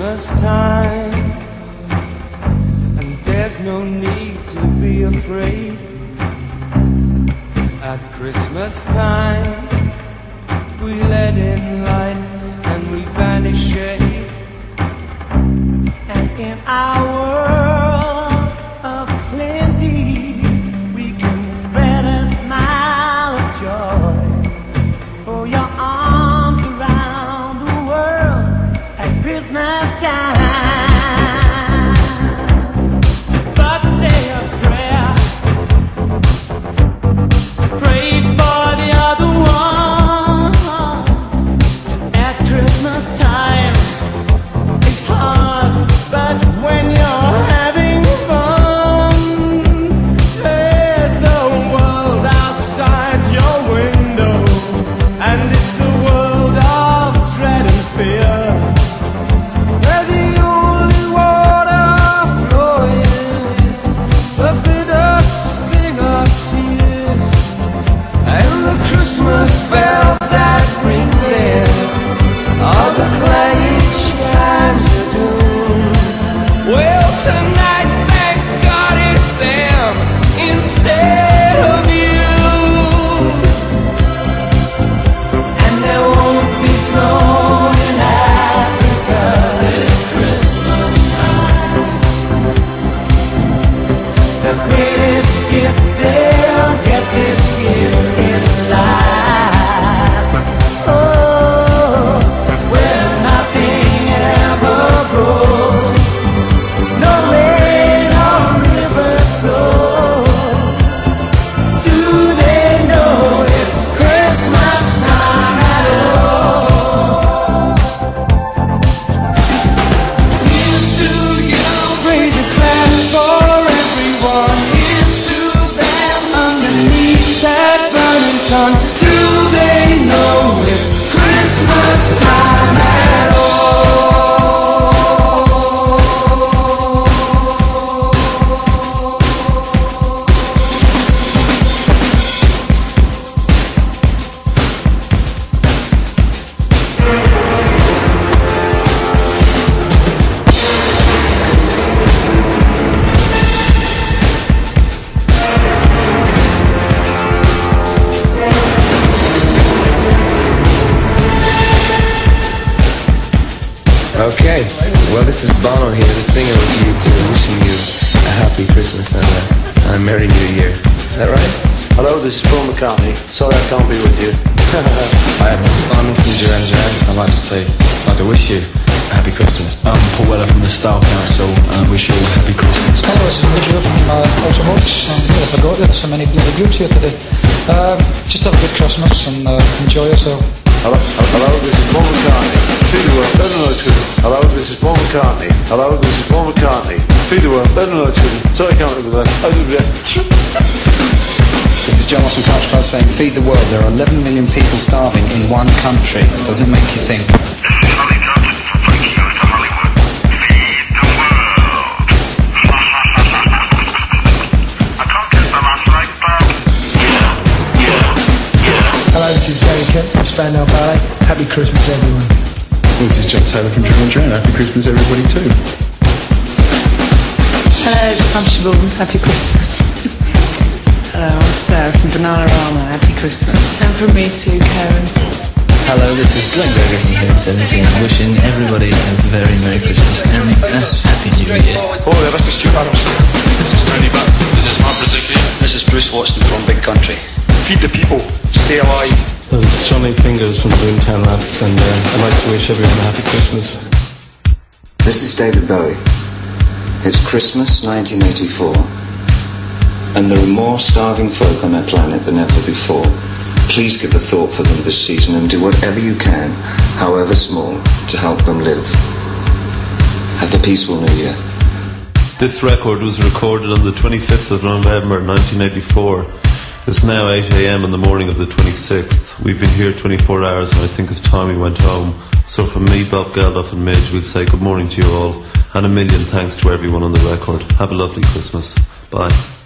Christmas time, and there's no need to be afraid. At Christmas time, we let in light and we banish shade. And in our world of plenty, we can spread a smile of joy. For your arms around the world at Christmas time. But say a prayer, pray for the other ones. At Christmas time, it's hard, but when you're having fun, there's a world outside your window, and it's a world of dread and fear, where the only water flowing is the bitter sting of tears, and the Christmas bells that ring there are the clanging chimes of doom. Well, tonight, thank God it's them instead of you. And there won't be snow in Africa this Christmas time. The greatest gift they'll get this year is life. Oh, where nothing ever grows, no rain or rivers flow. Do they know it's Christmas time at all? Here's to you, raise your glass for everyone. Here's to them underneath that burning sun. Do they know it's Christmas time at all? Okay, well this is Bono here, the singer with you too, wishing you a happy Christmas and a Merry New Year. Is that right? Hello, this is Paul McCartney. Sorry I can't be with you. Hi, this is Simon from Duran Duran. I'd like to wish you a happy Christmas. I'm Paul Weller from the Style Council, and I wish you all a happy Christmas. Hello, this is Nigel from Ultravox. I forgot there's so many bloody groups here today. Just have a good Christmas and enjoy yourself. Hello, this is Paul McCartney. Feed the world, let them know it's good. Hello, this is Paul McCartney. Hello, this is Paul McCartney. Feed the world, let them know it's good. Sorry I can't be with you. This is John Ross from Couch Club saying, feed the world. There are 11 million people starving in one country. Does it make you think? Charlie Johnson from Frankie Goes to Hollywood. Feed the world. I can't get the last leg, but Hello, this is Gary Kemp from Spandau Ballet. Happy Christmas, everyone. This is John Taylor from Duran Duran. Happy Christmas, everybody, too. Hello, I'm Siobhan. Happy Christmas. Hello, I'm Sarah from Bananarama. Happy Christmas. And from me too, Karen. Hello, this is Glenn Gregory from Hidden 17, wishing everybody a very Merry Christmas and a Happy New Year. Oh, this is Stuart Adams. This is Tony Butt. This is Mark Brzezicki. This is Bruce Watson from Big Country. Feed the people. Stay alive. It's Johnny Fingers from Boomtown Rats, and I'd like to wish everyone a happy Christmas. This is David Bowie. It's Christmas 1984, and there are more starving folk on our planet than ever before. Please give a thought for them this season and do whatever you can, however small, to help them live. Have a peaceful New Year. This record was recorded on the 25th of November 1984. It's now 8 AM in the morning of the 26th. We've been here 24 hours and I think it's time we went home. So from me, Bob Geldof and Midge, we'll say good morning to you all and a million thanks to everyone on the record. Have a lovely Christmas. Bye.